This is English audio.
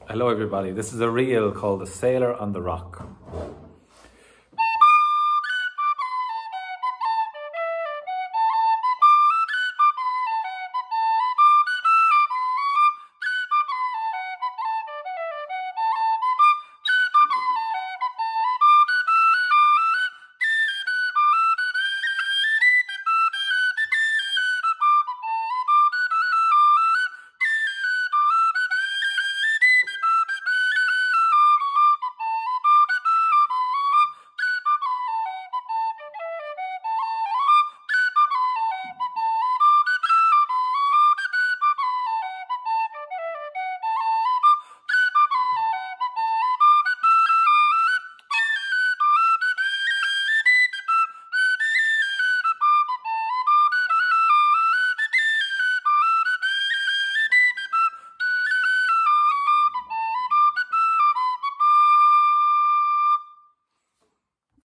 Hello everybody, this is a reel called The Sailor on the Rock.